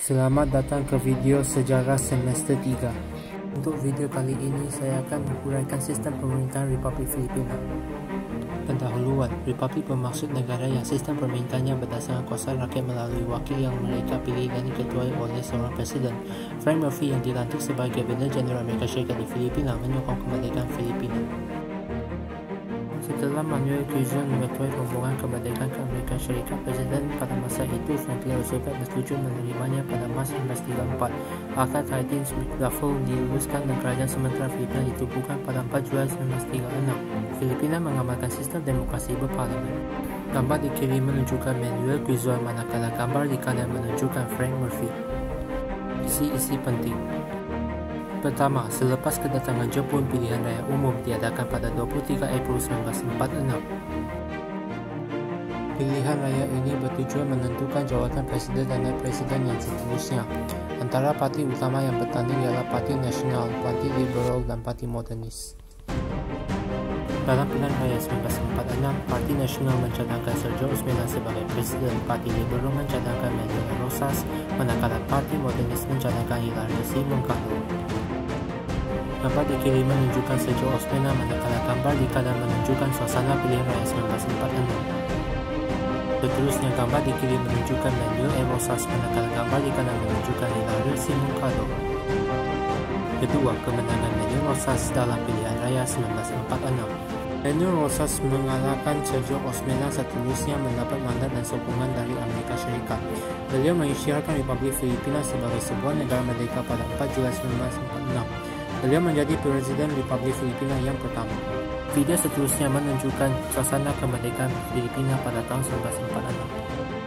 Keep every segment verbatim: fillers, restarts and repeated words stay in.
Selamat datang ke video sejarah semester tiga. Untuk video kali ini, saya akan menguraikan sistem pemerintahan Republik Filipina. Pendahuluan, Republik bermaksud negara yang sistem pemerintahnya berdasarkan kuasa rakyat melalui wakil yang mereka pilih dan diketuai oleh seorang presiden. Frank Murphy yang dilantik sebagai Gubernur Jeneral Amerika Syarikat di Filipina menyokong kemerdekaan Filipina. Setelah Manuel Quezon mengetuai rombongan kemerdekaan ke Amerika Syarikat, Presiden pada masa itu Franklin Roosevelt bersetuju menerimanya pada Mac seribu sembilan ratus tiga puluh empat. Akta Trident Duffel diluluskan dan kerajaan sementara Filipina ditubuhkan pada empat Julai seribu sembilan ratus tiga puluh enam. Filipina mengamalkan sistem demokrasi berparlimen. Gambar di kiri menunjukkan Manuel Quezon, manakala gambar di kanan menunjukkan Frank Murphy. Isi-isi penting. Pertama, selepas kedatangan Jepun, pilihan raya umum diadakan pada dua puluh tiga April seribu sembilan ratus empat puluh enam. Pilihan raya ini bertujuan menentukan jawatan presiden dan naib presiden yang seterusnya. Antara parti utama yang bertanding ialah Parti Nasional, Parti Liberal dan Parti Modernis. Dalam pilihan raya seribu sembilan ratus empat puluh enam, Parti Nasional mencadangkan Sergio Osmeña sebagai presiden, Parti Liberal mencadangkan Manuel Rosas, manakala Parti Modernis mencadangkan Hilario C. Moncada. Gambar di kiri menunjukkan Sergio Osmeña, manakala gambar di kanan menunjukkan suasana pilihan raya seribu sembilan ratus empat puluh enam. Seterusnya, gambar di kiri menunjukkan Manuel A. Rosas, manakala gambar di kanan menunjukkan Hilario C. Moncada. Kedua, kemenangan Manuel Rosas dalam pilihan raya seribu sembilan ratus empat puluh enam. Manuel Rosas mengalahkan Sergio Osmeña, seterusnya mendapat mandat dan sokongan dari Amerika Syarikat. Beliau mengisytiharkan Republik Filipina sebagai sebuah negara merdeka pada empat Julai seribu sembilan ratus empat puluh enam. Beliau menjadi Presiden Republik Filipina yang pertama. Video seterusnya menunjukkan suasana kemerdekaan Filipina pada tahun seribu sembilan ratus empat puluh enam.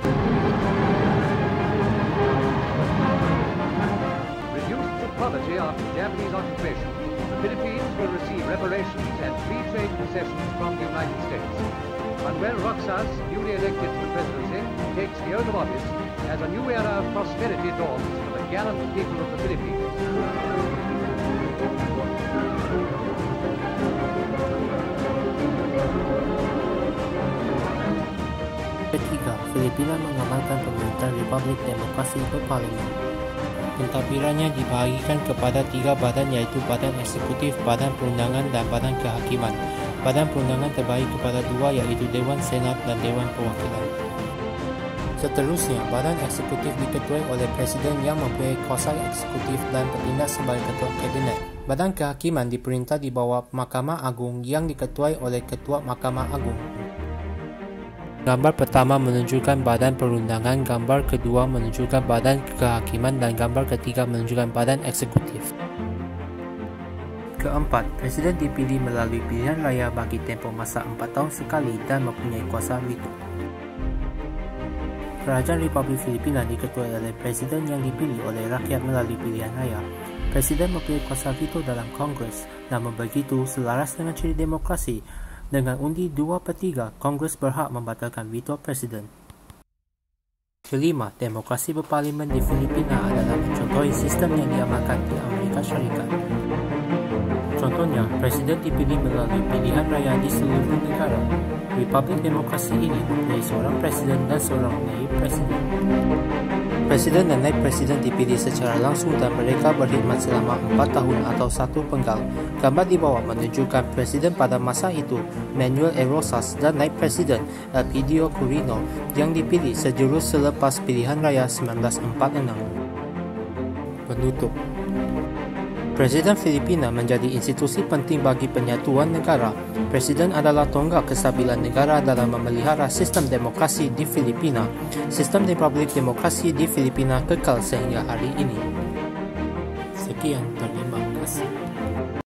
Reduced to poverty after Japanese occupation, the Philippines will receive reparations and free trade concessions from the United States. Manuel Rosas, newly elected to the presidency, takes the oath of office as a new era of prosperity dawns for the gallant people of the Philippines. Ketiga, Filipina mengamalkan pemerintahan Republik Demokrasi Berparlimen. Pentadbirannya dibahagikan kepada tiga badan, iaitu Badan Eksekutif, Badan Perundangan dan Badan Kehakiman. Badan Perundangan terbagi kepada dua, iaitu Dewan Senat dan Dewan Perwakilan. Seterusnya, Badan Eksekutif diketuai oleh Presiden yang mempunyai kuasa eksekutif dan bertindak sebagai Ketua Kabinet. Badan Kehakiman diperintah di bawah Mahkamah Agung yang diketuai oleh Ketua Mahkamah Agung. Gambar pertama menunjukkan Badan Perundangan, gambar kedua menunjukkan Badan Kehakiman, dan gambar ketiga menunjukkan Badan Eksekutif. Keempat, Presiden dipilih melalui pilihan raya bagi tempoh masa empat tahun sekali dan mempunyai kuasa veto. Kerajaan Republik Filipina diketuai oleh Presiden yang dipilih oleh rakyat melalui pilihan raya. Presiden mempunyai kuasa veto dalam Kongres, namun begitu selaras dengan ciri demokrasi. Dengan undi dua per tiga, Kongres berhak membatalkan veto Presiden. Kelima, demokrasi berparlimen di Filipina adalah mencontohi sistem yang diamalkan di Amerika Syarikat. Contohnya, Presiden dipilih melalui pilihan raya di seluruh negara. Republik Demokrasi ini mempunyai seorang Presiden dan seorang naib Presiden. Presiden dan naib Presiden dipilih secara langsung dan mereka berkhidmat selama empat tahun atau satu penggal. Gambar di bawah menunjukkan Presiden pada masa itu, Manuel A. Rosas, dan naib Presiden, Elpidio Quirino, yang dipilih sejurus selepas pilihan raya seribu sembilan ratus empat puluh enam. Penutup. Presiden Filipina menjadi institusi penting bagi penyatuan negara. Presiden adalah tonggak kestabilan negara dalam memelihara sistem demokrasi di Filipina. Sistem Republik Demokrasi di Filipina kekal sehingga hari ini. Sekian, terima kasih.